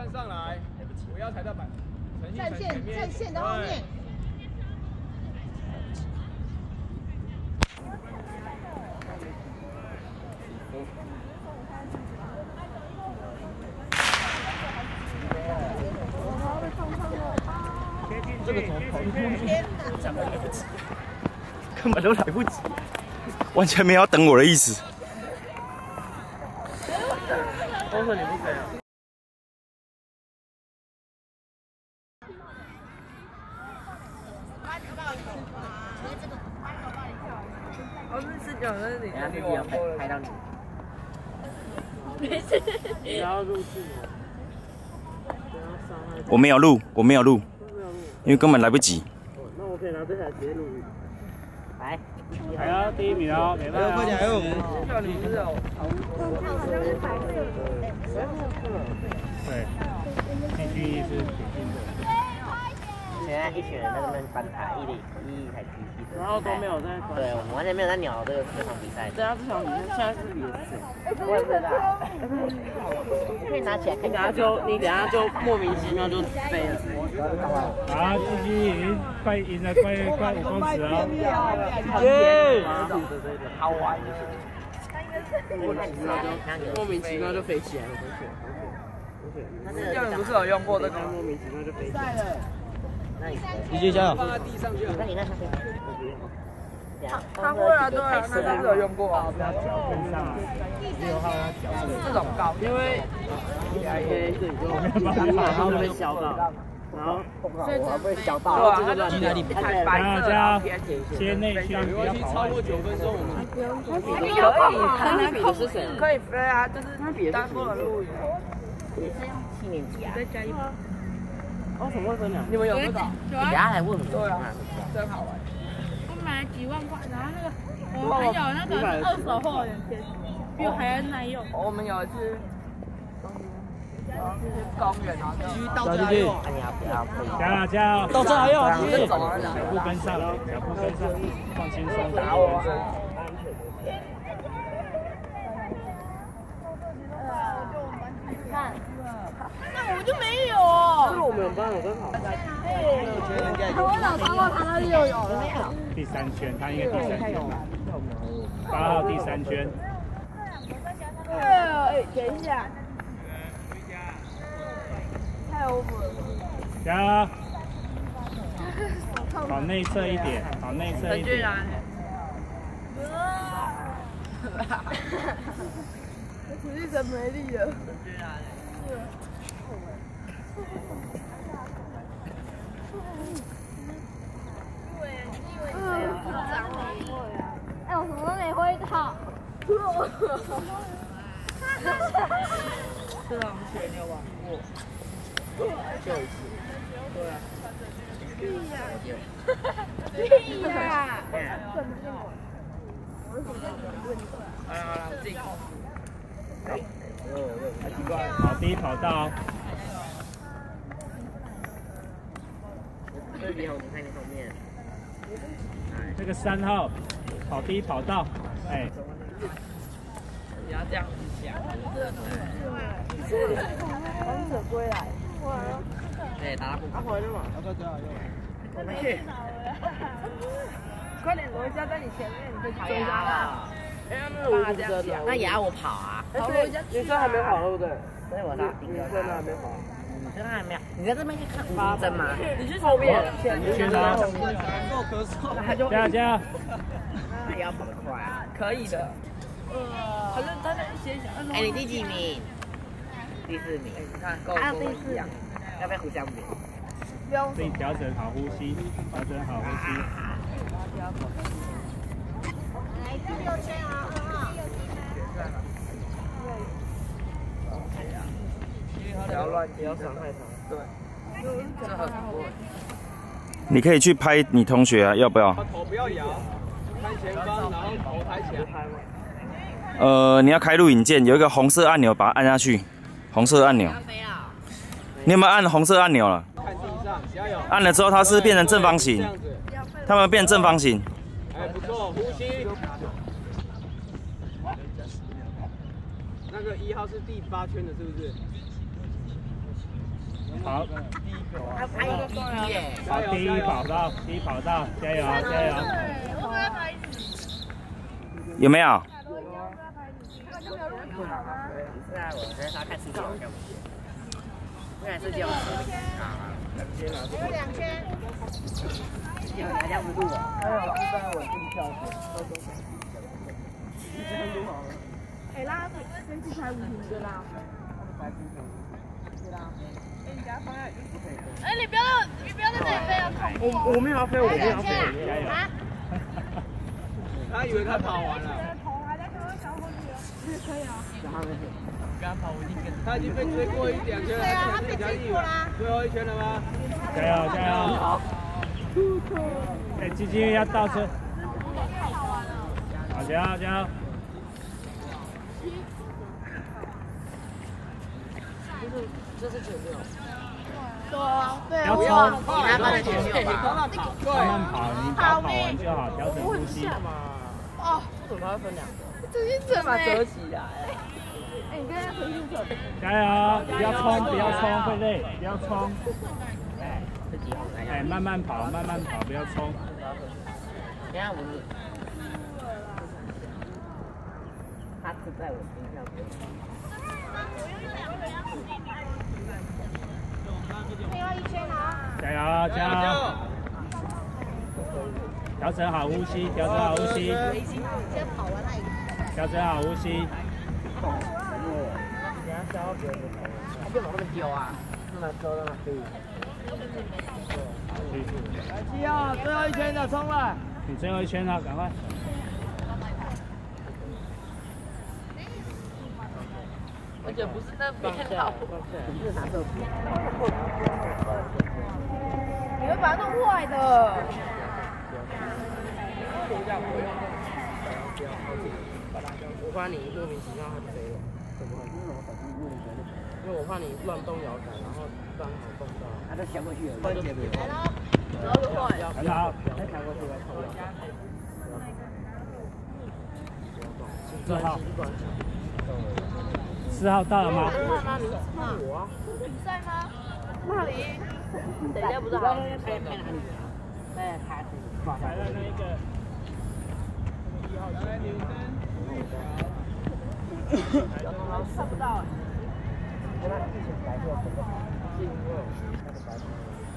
上来，不要踩到板。 在线的后面。 这个怎么跑得过去？ 根本都来不及，完全没有要等我的意思。 都说你不可以。 我们是讲的你。 然后要拍到你。 没事。 你要入镜哦。 我没有录，因为根本来不及。 那我可以拿这台直接录影。 来， 还要第1名哦，没办法。快点，还有我们。叫你是哦。 好像是白色。 对。必须是铁定的。 现在一群人在那边观察一台机器， 然后都没有在。 对，我们完全没有在鸟这场比赛。 对啊，这场比赛现在是连胜。 我也不知道。你可以拿起来， 你等下就莫名其妙就飞了。啊，自己赢了快5公尺了。耶！ 好玩。 莫名其妙就飞起来了，同学。叫你不是有用过这个？莫名其妙就飞起来了。 直接加油！ 放在地上去。 那你那上面。 他会啊，对啊，那是有用过啊。 他脚跟上，6号他脚这种高，因为马上被削到，然后被削到， 对啊，他就白色的切内圈，没关系，超过9分钟我们可以，可以飞啊，就是单步的路。 你是7年级啊？ 再加1分。 哦，怎么会分2？ 你们有多少？ 等下来问我。 对啊，真好玩。 我买了几万块，然后那个我还有那个是2手货的，比我还要耐用。 我们有一次，公园啊，继续到这里。 加油！ 到这还要脚步跟上，放轻松，打我。 看，那我就没有。 那我们班有跟好。 我老超过他那里有了。 第3圈，他应该第3圈。8号第3圈。 哎，等一下。太 over 了。 加油！往内侧一点，往内侧一点。 我体力真没力了。哎，我什么都没挥到。 这种雪你有玩过？ 就一次。 对啊。 屁呀！ 好了，我自己考。 好，第一跑道。 这里我们看你后面。 这个3号跑第一跑道，哎。 你要这样子想。 王者归来。 对，打不。 他回来嘛？ 我们去。 快点，罗一家在你前面，你就追他了。哎，那我这样讲， 那也要我跑啊？ 女生还没跑，对不对？ 所以我打女生还没跑。 女生还没有。你在这边去看5分吗？ 你去后面。 圈啊！加油！ 那也要跑得快啊。 可以的。好像他在先想。 哎，你第几名？第4名。 你看，跟还有第我一样。 要不要互相比？ 自己调整好呼吸，调整好呼吸。 来第6圈啊，2号。 不要乱，不要伤害他。对，这很多。 你可以去拍你同学啊，要不要？ 头不要摇，看前方，然后头抬起来。 你要开录影键，有一个红色按钮，把它按下去。红色按钮。你有没有按红色按钮了？ 看地上，加油！ 按了之后，它是变成正方形。它们变正方形。 哎，不错，呼吸。那个1号是第8圈的，是不是？ 跑，跑第一跑道，加油加油！ 有没有？ 是啊，我在他看视角。不然是这样子。有2圈。有2度啊！还有130稳定跳水。 哎，拉先去排5停对啦。哎，你不要在这里飞啊！ 我没有要飞，我没有要飞， 加油！ 他以为他跑完了。 可以啊。 他已经被追过2圈了。对啊，他被追过啦。最后1圈了吗？加油加油！好。哎，基金要倒车。好，加油加油！ 这是前六。 对， 不要冲， 你慢慢前六吧。 慢慢跑，你跑完就好，调整呼吸。 哦，为什么要分2个？ 这是怎么折起来？ 哎，你跟他回去走。 加油！不要冲，不要冲，会累，不要冲。哎，慢慢跑，不要冲。 等下我他是在我心上。 最后1圈啊！ 加油加油！调整好呼吸，调整好呼吸。 先跑完那一个。 调整好呼吸。 他就往那边丢啊，那么丢，那么飞。 来7号，最后1圈的冲了！你最后1圈了，赶快！ 而且不是那边好， 不是拿手机。 你会把它弄坏的。 我怕你莫名其妙它飞了，怎么会？因为我怕你乱动摇杆，然后刚好动到。 他都旋过去了，快点！ 来喽，然后就坏。 很好， 再弹过去来抽掉。 4号到了吗？ 我啊。 比赛吗？那里。 等一下不是好。 拍哪里？在拍。 来了那个。来女生。 看不到。 他之前白色整个是因为那个白色。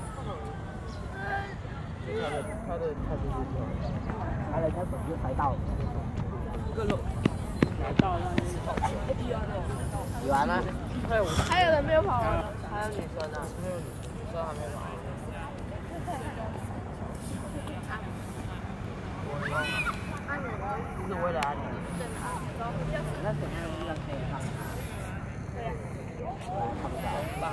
他的他人家手就拍到了。 一个漏。 来到那里。 比完了。 还有人没有跑完。 还有女生啊，没有女生还没跑。是为了安全。 那怎样让可以放？ 对呀。 看不到。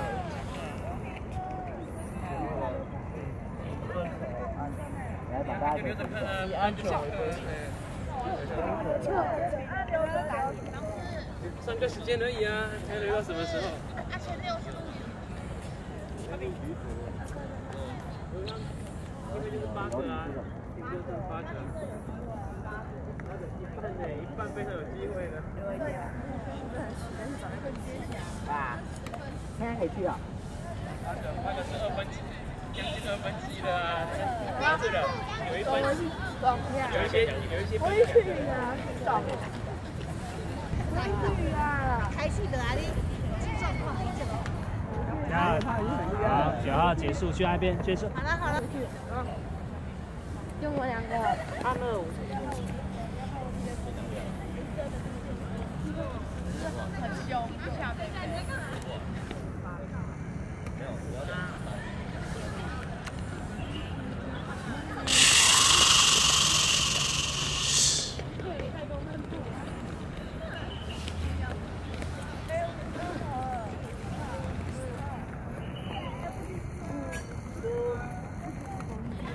来把大家以安全为归。 上个时间而已啊，才留到什么时候？因为就是8个啊，顶多是8个。一半非常有机会的。 啊，现在可以去了。 那个是2分之，将近2分之1的啊，拿着的，有一分，有一些。 我也去啊，找。我也去啊，开心的啊你，状况很久。 好，9号结束，去那边结束。 好了，就我2个。 安乐。